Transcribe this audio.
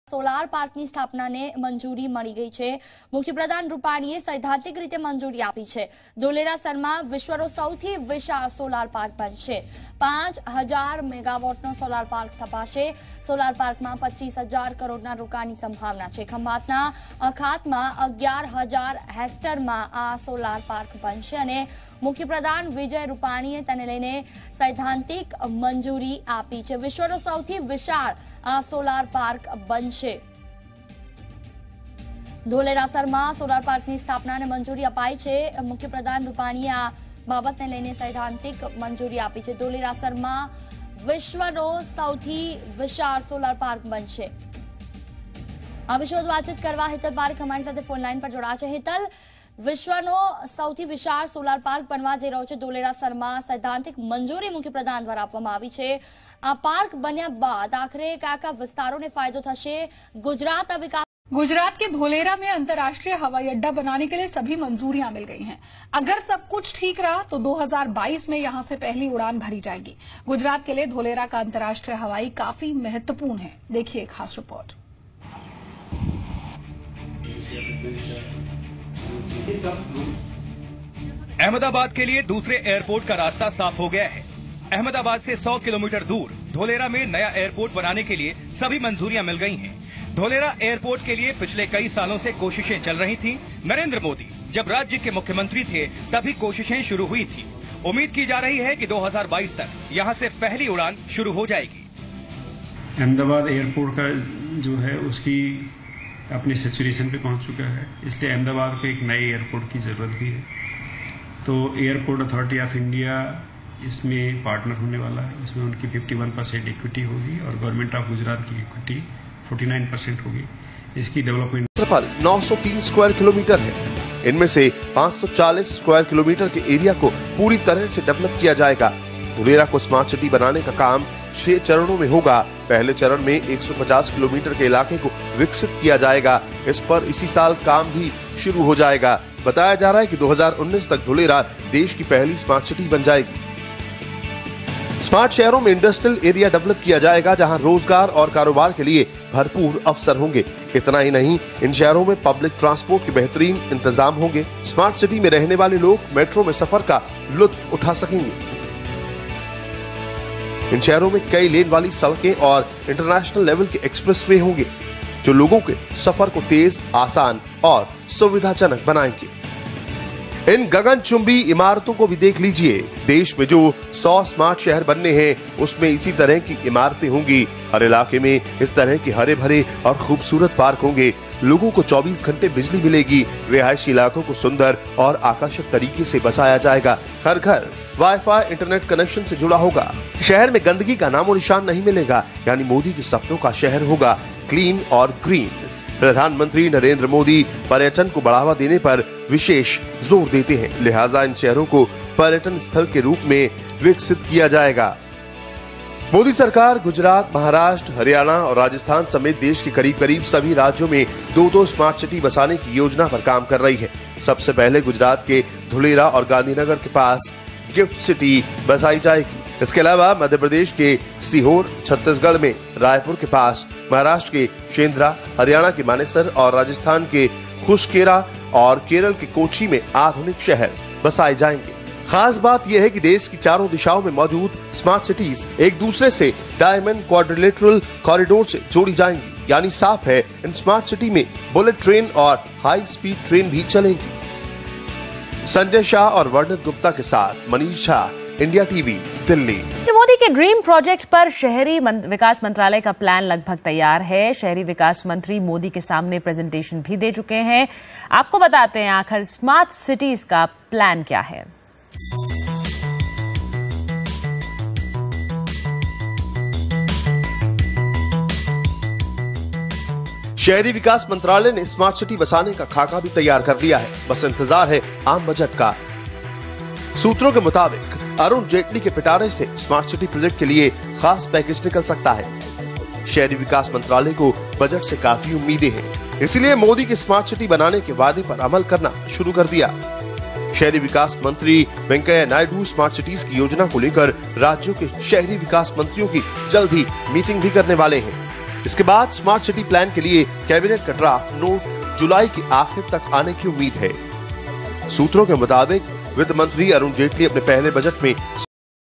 Solar પાર્કની સ્થાપનાને મંજૂરી મળી ગઈ છે। મુખ્યપ્રધાન રૂપાણીએ સૈદ્ધાંતિક રીતે મંજૂરી આપી છે। ધોલેરાસરમાં વિશ્વનો સૌથી વિશાળ સોલાર પાર્ક બનશે। 5000 મેગાવોટનો સોલાર પાર્ક સ્થપાશે। સોલાર પાર્કમાં 25,000 કરોડના રોકાણની સંભાવના છે। ખંભાતના અખાતમાં 11,000 હેક્ટરમાં આ સોલાર પાર્ક બનશે અને મુખ્યપ્રધાન વિજય રૂપાણીએ તેને લઈને સૈદ્ધાંતિક મંજૂરી આપી છે। વિશ્વનો સૌથી વિશાળ આ સોલાર પાર્ક બનશે। ધોલેરાસરમાં સોલાર પાર્કની સ્થાપનાને મંજૂરી અપાઈ છે। મુખ્યપ્રધાન રૂપાણીએ આ બાબતને લઈને સૈદ્ધાંતિક મંજૂરી આપી છે। ધોલેરાસરમાં વિશ્વનો સૌથી વિશાળ સોલાર પાર્ક બનશે। આ વિશે વધુ વાતચીત કરવા હેતલ પારેખ અમારી સાથે ફોન લાઈન પર જોડાયા છે। હેતલ, વિશ્વનો સૌથી વિશાળ સોલાર પાર્ક બનવા જઈ રહ્યો છે ધોલેરાસરમાં સૈદ્ધાંતિક મંજૂરી મુખ્યપ્રધાન દ્વારા આપવામાં આવી છે। આ પાર્ક બન્યા બાદ આખરે કયા વિસ્તારોને फायदो થશે? गुजरात के धोलेरा में अंतर्राष्ट्रीय हवाई अड्डा बनाने के लिए सभी मंजूरियां मिल गई हैं। अगर सब कुछ ठीक रहा तो 2022 में यहां से पहली उड़ान भरी जाएगी। गुजरात के लिए धोलेरा का अंतर्राष्ट्रीय हवाई काफी महत्वपूर्ण है। देखिए एक खास रिपोर्ट। अहमदाबाद के लिए दूसरे एयरपोर्ट का रास्ता साफ हो गया है। अहमदाबाद से 100 किलोमीटर दूर धोलेरा में नया एयरपोर्ट बनाने के लिए सभी मंजूरियां मिल गई हैं। धोलेरा एयरपोर्ट के लिए पिछले कई सालों से कोशिशें चल रही थीं। नरेंद्र मोदी जब राज्य के मुख्यमंत्री थे तभी कोशिशें शुरू हुई थी। उम्मीद की जा रही है कि 2022 तक यहां से पहली उड़ान शुरू हो जाएगी। अहमदाबाद एयरपोर्ट का जो है उसकी अपनी सैचुरेशन पे पहुंच चुका है, इसलिए अहमदाबाद को एक नए एयरपोर्ट की जरूरत भी है। तो एयरपोर्ट अथॉरिटी ऑफ इंडिया इसमें पार्टनर होने वाला है। इसमें उनकी 51% इक्विटी होगी और गवर्नमेंट ऑफ गुजरात की इक्विटी 49% होगी। इसकी डेवलपमेंट क्षेत्रफल 903 स्क्वायर किलोमीटर है। इनमें से 540 स्क्वायर किलोमीटर के एरिया को पूरी तरह से डेवलप किया जाएगा। धोलेरा को स्मार्ट सिटी बनाने का काम 6 चरणों में होगा। पहले चरण में 150 किलोमीटर के इलाके को विकसित किया जाएगा। इस पर इसी साल काम भी शुरू हो जाएगा। बताया जा रहा है कि 2019 तक धोलेरा देश की पहली स्मार्ट सिटी बन जाएगी। स्मार्ट शहरों में इंडस्ट्रियल एरिया डेवलप किया जाएगा, जहां रोजगार और कारोबार के लिए भरपूर अवसर होंगे। इतना ही नहीं, इन शहरों में पब्लिक ट्रांसपोर्ट के बेहतरीन इंतजाम होंगे। स्मार्ट सिटी में रहने वाले लोग मेट्रो में सफर का लुत्फ उठा सकेंगे। इन शहरों में कई लेन वाली सड़कें और इंटरनेशनल लेवल के एक्सप्रेसवे होंगे, जो लोगों के सफर को तेज, आसान और सुविधाजनक बनाएंगे। इन गगनचुंबी इमारतों को भी देख लीजिए। देश में जो 100 स्मार्ट शहर बनने हैं, उसमें इसी तरह की इमारतें होंगी। हर इलाके में इस तरह के हरे भरे और खूबसूरत पार्क होंगे। लोगों को 24 घंटे बिजली मिलेगी। रिहायशी इलाकों को सुंदर और आकर्षक तरीके से बसाया जाएगा। हर घर वाईफाई इंटरनेट कनेक्शन से जुड़ा होगा। शहर में गंदगी का नामो निशान नहीं मिलेगा, यानी मोदी के सपनों का शहर होगा क्लीन और ग्रीन। प्रधानमंत्री नरेंद्र मोदी पर्यटन को बढ़ावा देने पर विशेष जोर देते हैं, लिहाजा इन शहरों को पर्यटन स्थल के रूप में विकसित किया जाएगा। मोदी सरकार गुजरात, महाराष्ट्र, हरियाणा और राजस्थान समेत देश के करीब सभी राज्यों में 2-2 स्मार्ट सिटी बसाने की योजना पर काम कर रही है। सबसे पहले गुजरात के धोलेरा और गांधीनगर के पास गिफ्ट सिटी बसाई जाएगी। इसके अलावा मध्य प्रदेश के सीहोर, छत्तीसगढ़ में रायपुर के पास, महाराष्ट्र के शेंद्रा, हरियाणा के मानेसर और राजस्थान के खुशकेरा और केरल के कोची में आधुनिक शहर बसाए जाएंगे। खास बात यह है कि देश की चारों दिशाओं में मौजूद स्मार्ट सिटीज एक दूसरे से डायमंड क्वाड्रिलेटरल कॉरिडोर से जोड़ी जाएंगी, यानी साफ है इन स्मार्ट सिटी में बुलेट ट्रेन और हाई स्पीड ट्रेन भी चलेंगी। संजय शाह और वर्णित गुप्ता के साथ मनीष झा, इंडिया टीवी, दिल्ली। मोदी के ड्रीम प्रोजेक्ट पर शहरी विकास मंत्रालय का प्लान लगभग तैयार है। शहरी विकास मंत्री मोदी के सामने प्रेजेंटेशन भी दे चुके हैं। आपको बताते हैं आखिर स्मार्ट सिटीज का प्लान क्या है। शहरी विकास मंत्रालय ने स्मार्ट सिटी बसाने का खाका भी तैयार कर लिया है। बस इंतजार है आम बजट का। सूत्रों के मुताबिक अरुण जेटली के पिटारे से स्मार्ट सिटी प्रोजेक्ट के लिए खास पैकेज निकल सकता है। शहरी विकास मंत्रालय को बजट से काफी उम्मीदें हैं, इसलिए मोदी के स्मार्ट सिटी बनाने के वादे पर अमल करना शुरू कर दिया। शहरी विकास मंत्री वेंकैया नायडू स्मार्ट सिटीज की योजना को लेकर राज्यों के शहरी विकास मंत्रियों की जल्द ही मीटिंग भी करने वाले हैं। इसके बाद स्मार्ट सिटी प्लान के लिए कैबिनेट का ड्राफ्ट नोट जुलाई के आखिर तक आने की उम्मीद है। सूत्रों के मुताबिक वित्त मंत्री अरुण जेटली अपने पहले बजट में